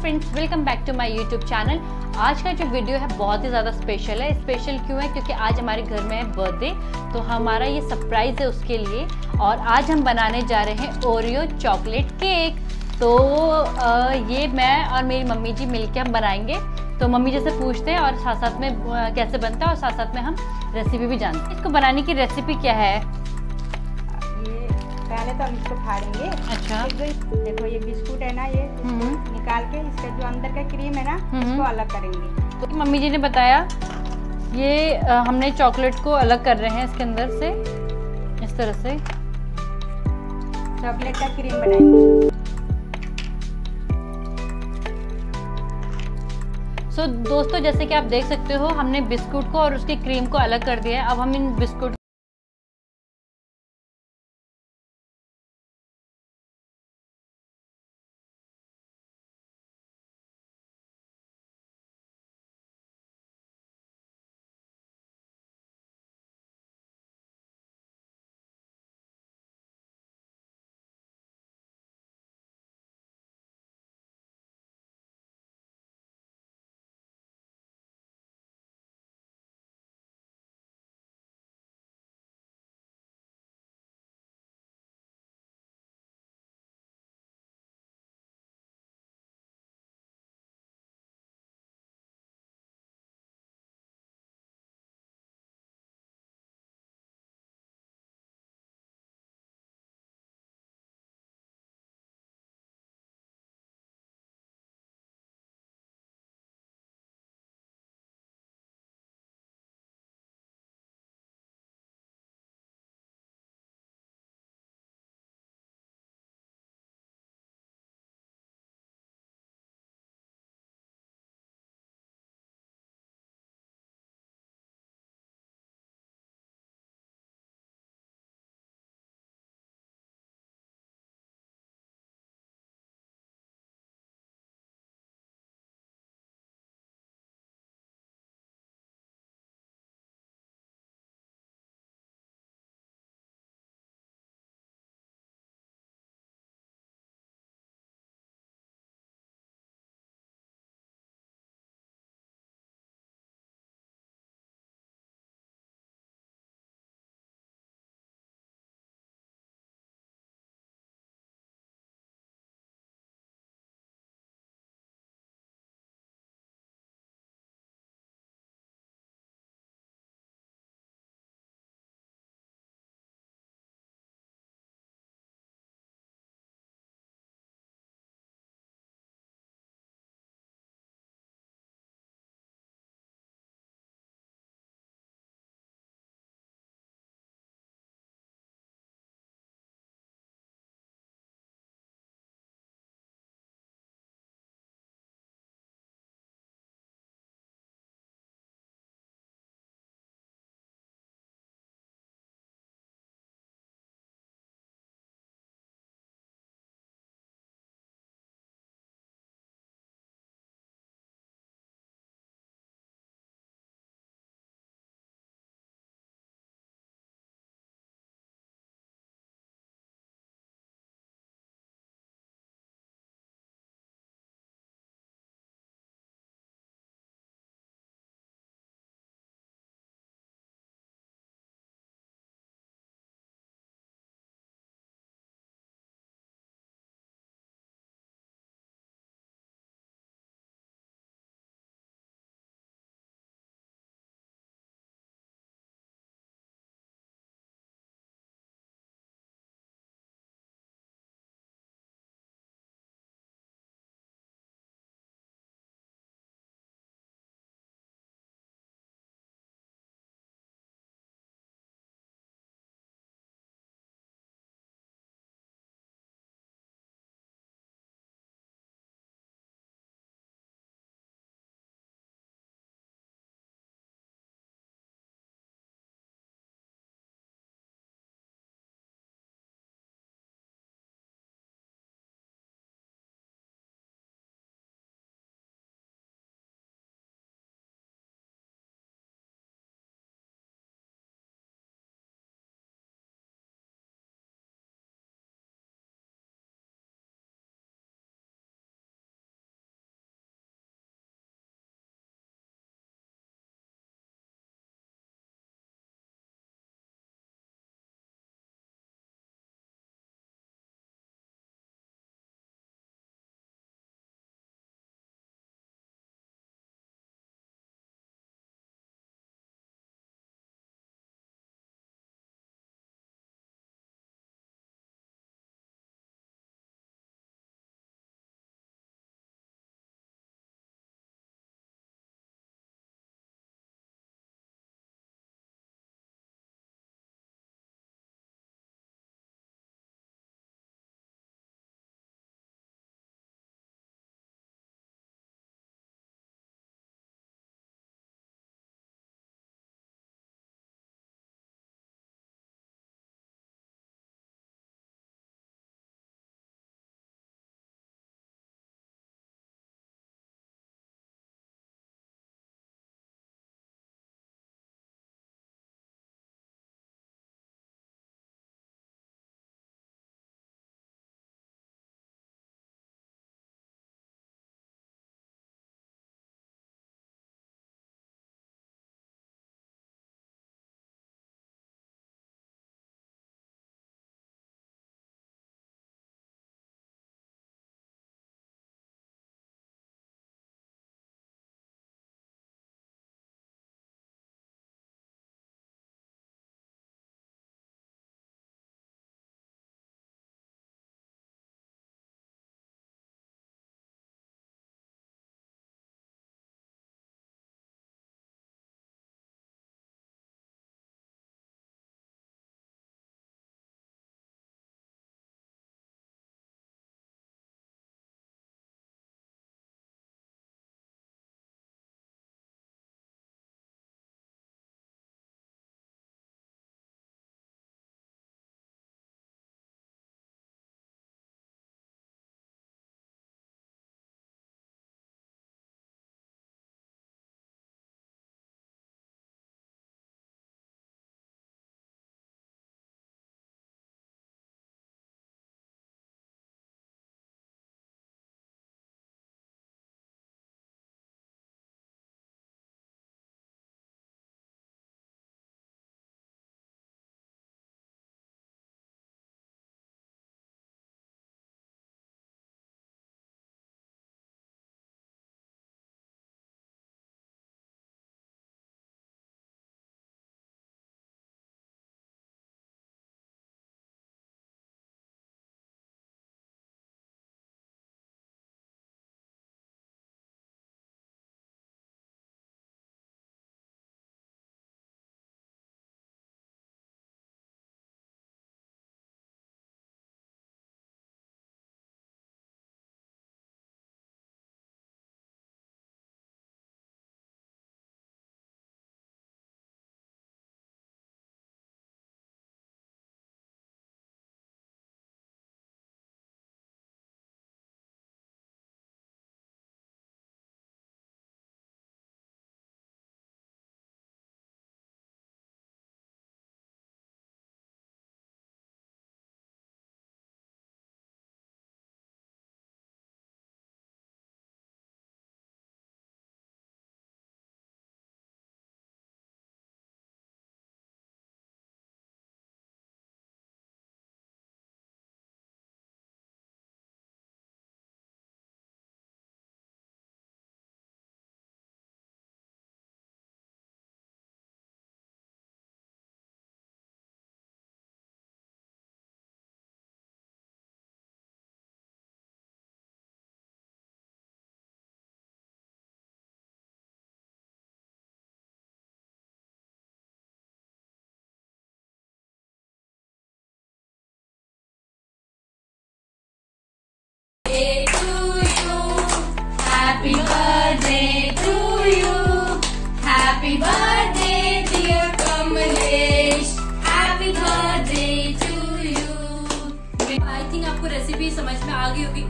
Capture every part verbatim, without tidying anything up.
Friends, welcome back to my YouTube channel. आज का जो वीडियो है बहुत ही ज़्यादा स्पेशल है। स्पेशल क्यों है? क्योंकि आज हमारे घर में है बर्थडे, तो हमारा ये सरप्राइज़ है उसके लिए। और आज हम बनाने जा रहे हैं ओरियो चॉकलेट केक। तो ये मैं और मेरी मम्मी जी मिलके हम बनाएंगे। तो मम्मी जैसे पूछते हैं और साथ साथ में कैसे बनता है और साथ साथ में हम रेसिपी भी जानते हैं। इसको बनाने की रेसिपी क्या है? पहले तो हम इसको फाड़ेंगे। अच्छा, देखो ये बिस्कुट है ना, ये निकाल के इसका जो अंदर का क्रीम है ना इसको अलग करेंगे। तो मम्मी जी ने बताया ये आ, हमने चॉकलेट को अलग कर रहे हैं इसके अंदर से, इस तरह से चॉकलेट का क्रीम बनाएंगे। सो so, दोस्तों जैसे कि आप देख सकते हो हमने बिस्कुट को और उसके क्रीम को अलग कर दिया है। अब हम इन बिस्कुट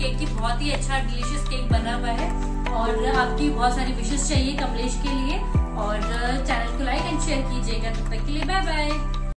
केक की। बहुत ही अच्छा डिलीशियस केक बना हुआ है और आपकी बहुत सारी विशेष चाहिए कमलेश के लिए। और चैनल को लाइक एंड शेयर कीजिएगा। तब तक के लिए बाय बाय।